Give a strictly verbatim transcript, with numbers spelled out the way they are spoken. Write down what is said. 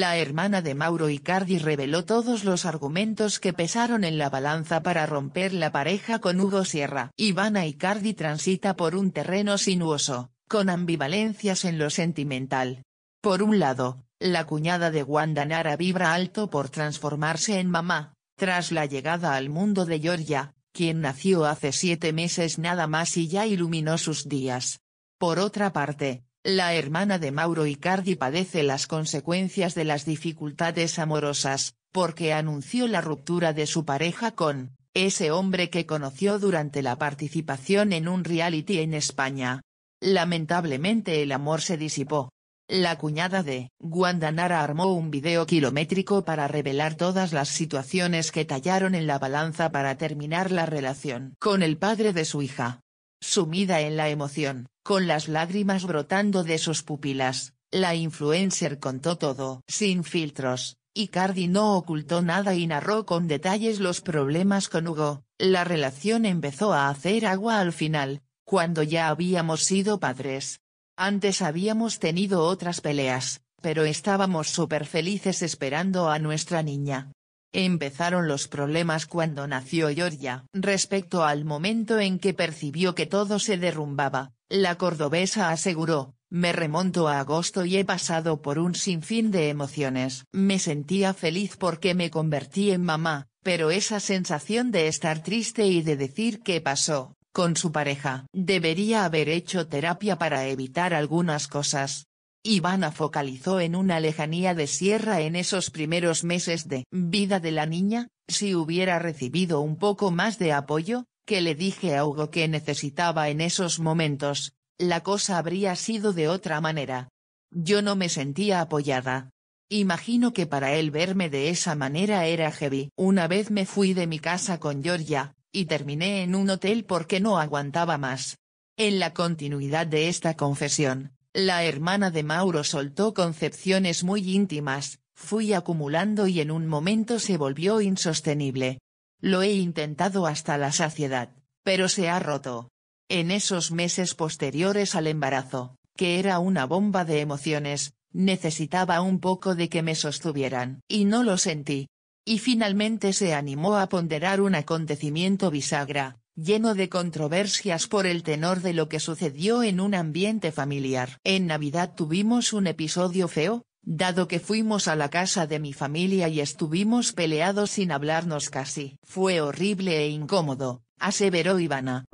La hermana de Mauro Icardi reveló todos los argumentos que pesaron en la balanza para romper la pareja con Hugo Sierra. Ivana Icardi transita por un terreno sinuoso, con ambivalencias en lo sentimental. Por un lado, la cuñada de Wanda Nara vibra alto por transformarse en mamá, tras la llegada al mundo de Giorgia, quien nació hace siete meses nada más y ya iluminó sus días. Por otra parte, la hermana de Mauro Icardi padece las consecuencias de las dificultades amorosas, porque anunció la ruptura de su pareja con ese hombre que conoció durante la participación en un reality en España. Lamentablemente el amor se disipó. La cuñada de Wanda Nara armó un video kilométrico para revelar todas las situaciones que tallaron en la balanza para terminar la relación con el padre de su hija. Sumida en la emoción, con las lágrimas brotando de sus pupilas, la influencer contó todo. Sin filtros, Icardi no ocultó nada y narró con detalles los problemas con Hugo. La relación empezó a hacer agua al final, cuando ya habíamos sido padres. Antes habíamos tenido otras peleas, pero estábamos súper felices esperando a nuestra niña. Empezaron los problemas cuando nació Giorgia. Respecto al momento en que percibió que todo se derrumbaba, la cordobesa aseguró: me remonto a agosto y he pasado por un sinfín de emociones. Me sentía feliz porque me convertí en mamá, pero esa sensación de estar triste y de decir qué pasó con su pareja. Debería haber hecho terapia para evitar algunas cosas. Ivana focalizó en una lejanía de Sierra en esos primeros meses de vida de la niña. Si hubiera recibido un poco más de apoyo, que le dije a Hugo que necesitaba en esos momentos, la cosa habría sido de otra manera. Yo no me sentía apoyada. Imagino que para él verme de esa manera era heavy. Una vez me fui de mi casa con Giorgia, y terminé en un hotel porque no aguantaba más. En la continuidad de esta confesión, la hermana de Mauro soltó concepciones muy íntimas: fui acumulando y en un momento se volvió insostenible. Lo he intentado hasta la saciedad, pero se ha roto. En esos meses posteriores al embarazo, que era una bomba de emociones, necesitaba un poco de que me sostuvieran, y no lo sentí. Y finalmente se animó a ponderar un acontecimiento bisagra, lleno de controversias por el tenor de lo que sucedió en un ambiente familiar. En Navidad tuvimos un episodio feo, dado que fuimos a la casa de mi familia y estuvimos peleados sin hablarnos casi. Fue horrible e incómodo, aseveró Ivana.